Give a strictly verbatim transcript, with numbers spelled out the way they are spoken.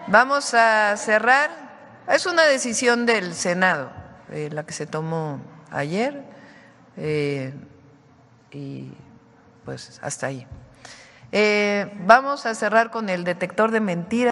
Vamos a cerrar. Es una decisión del Senado, eh, la que se tomó ayer, eh, y pues hasta ahí. Eh, vamos a cerrar con el detector de mentiras.